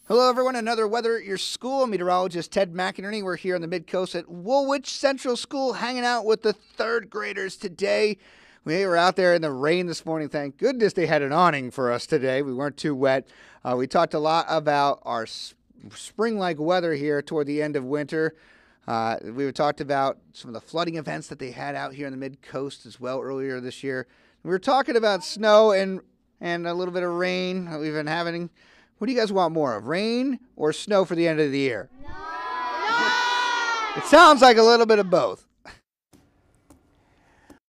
Hello, everyone. Another Weather at Your School. Meteorologist Ted McInerney. We're here on the Mid-Coast at Woolwich Central School hanging out with the third graders today. We were out there in the rain this morning. Thank goodness they had an awning for us today. We weren't too wet. We talked a lot about our spring-like weather here toward the end of winter. We talked about some of the flooding events that they had out here in the Mid-Coast as well earlier this year. We were talking about snow and a little bit of rain that we've been having. What do you guys want more of, rain or snow for the end of the year? No! It sounds like a little bit of both.